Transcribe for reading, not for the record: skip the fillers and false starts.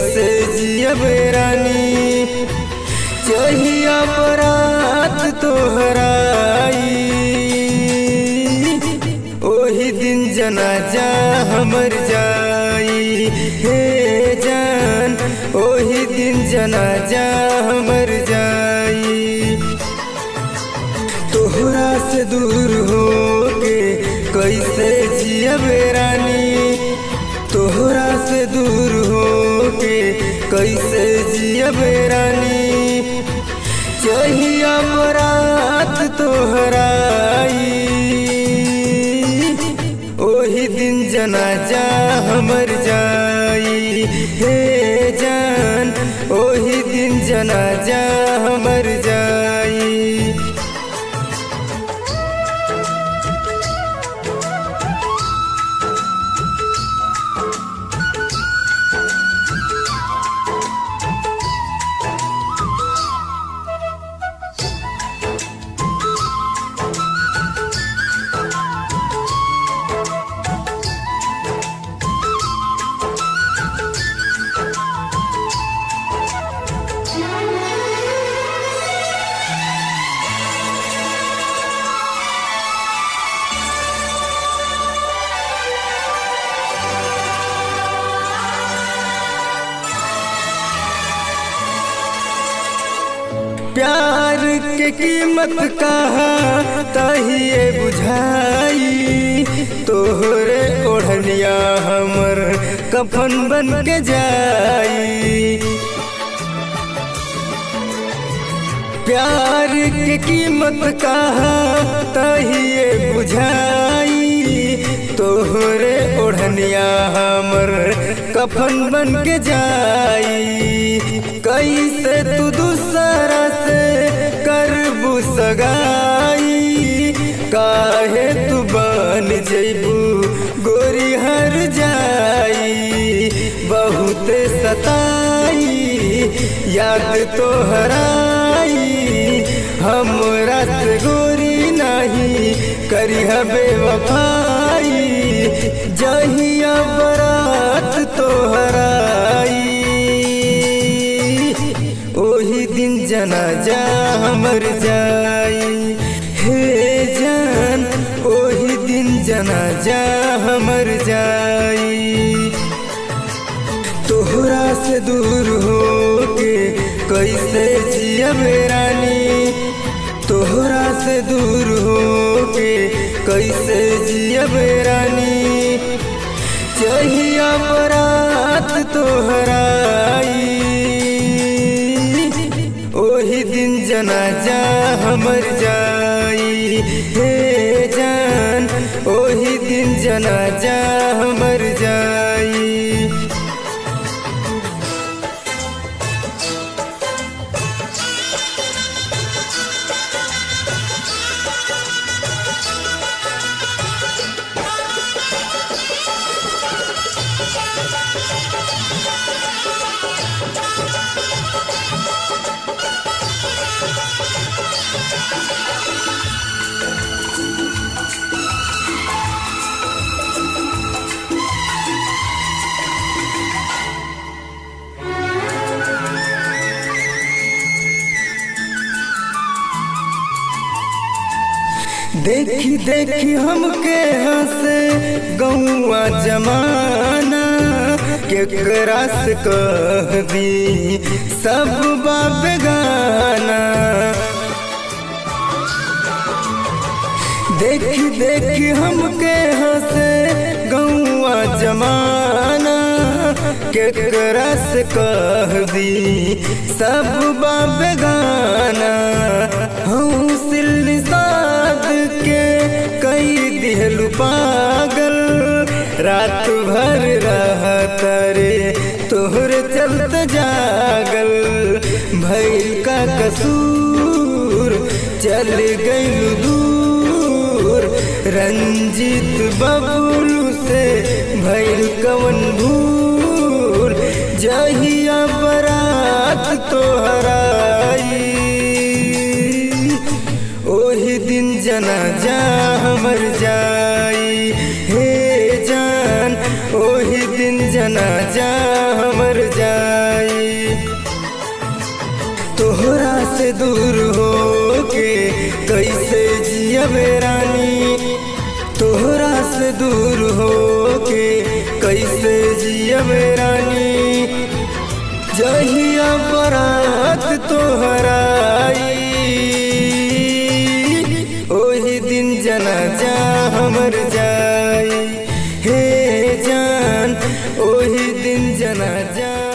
कैसे जियब रानी। जहिया बरात तोहराई ओही दिन जनाजा हमर जाई। हे जान ओही दिन जनाजा हमर जाई। तोहरा से दूर हो के कैसे जियब रानी। तोहरा से दूर हो के कैसे जियब रानी। जहिया बरात तोहराई ओही दिन जनाजा हमर जाई। हे जान ओही दिन जनाजा हमर जाई। प्यार के कीमत कहा तहिए बुझाई। तोहरे ओढ़निया हमर कफन बन के जाई। प्यार के कीमत कहा तहिए बुझाई। तोहरे ओढ़निया हमर कफन बन के जाई। कैसे तू दूसरा से करबू सगाई। काहे तू बन जइबू गोरी हर जाई। बहुत सताई याद तोहराई। हमरा से गोरी नहीं करी बेवफाई। जहिया बरात तोहराई ओही दिन जनाजा हमर जाई। हे जान ओही दिन जनाजा हमर जाई। तोहरा से दूर हो के कैसे जियब रानी। तोहरा से दूर हो के कैसे जियब रानी। जहिया बरात तोहराई ओही दिन जनाजा हमर जाई। हे जान ओही दिन जनाजा हमर जाई। देखी देखी हमके हंसे गौआ जमाना। केकरा से कह दी सब बेगाना। देखी देखी हमके हंसे गौआ जमाना। केकरा से कह दी सब बेगाना। हौसिल साद के कई दिहलु पागल। रात भर रहत रे तोहरे चलत जागल। भइल का कसूर चल गइलु दूर। रंजित बबलू से भइल कवन भूल। जहिया बरात तोहराई ओही दिन जनाजा हमर जाई। हे जान ओही दिन जनाजा हमर जाई। से दूर हो के कैसे जियबे रानी, तोहरा से दूर हो के कैसे जियबे रानी। जहिया बरात तोहराई ओही दिन जनाजा हमर जाई, हे जान ओही दिन जनाजा।